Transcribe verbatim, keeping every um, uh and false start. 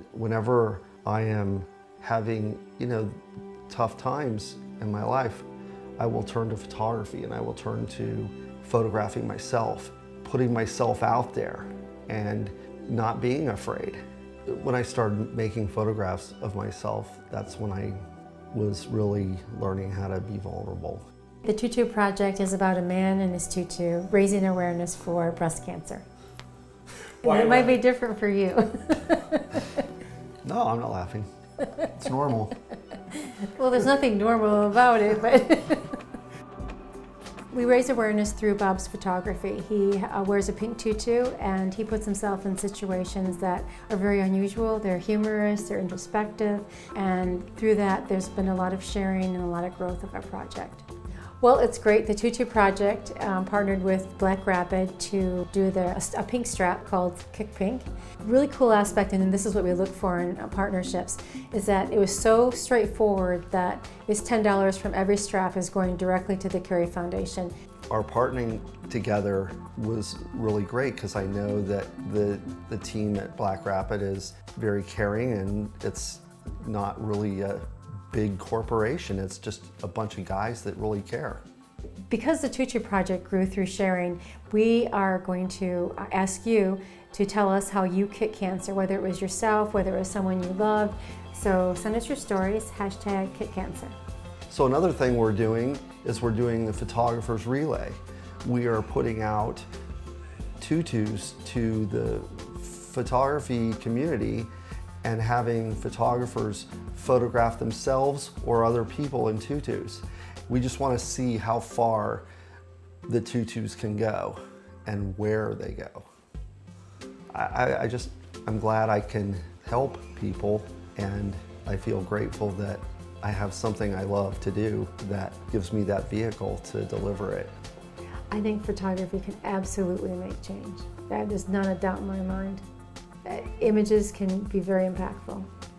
whenever I am having, you know, tough times in my life, I will turn to photography and I will turn to photographing myself, putting myself out there and not being afraid. When I started making photographs of myself, that's when I was really learning how to be vulnerable. The Tutu Project is about a man and his tutu raising awareness for breast cancer. And it might be different for you. No, I'm not laughing. It's normal. Well, there's nothing normal about it, but we raise awareness through Bob's photography. He uh, wears a pink tutu and he puts himself in situations that are very unusual. They're humorous, they're introspective, and through that there's been a lot of sharing and a lot of growth of our project. Well, it's great. The Tutu Project um, partnered with BLACKRAPID to do the, a, a pink strap called Kick Pink. Really cool aspect, and this is what we look for in uh, partnerships, is that it was so straightforward that this ten dollars from every strap is going directly to the Carey Foundation. Our partnering together was really great because I know that the, the team at BLACKRAPID is very caring, and it's not really a big corporation. It's just a bunch of guys that really care. Because the Tutu Project grew through sharing, we are going to ask you to tell us how you kick cancer, whether it was yourself, whether it was someone you loved. So send us your stories, hashtag KickCancer. So another thing we're doing is we're doing the Photographer's Relay. We are putting out tutus to the photography community and having photographers photograph themselves or other people in tutus. We just want to see how far the tutus can go and where they go. I, I just, I'm glad I can help people, and I feel grateful that I have something I love to do that gives me that vehicle to deliver it. I think photography can absolutely make change. That is not a doubt in my mind. Images can be very impactful.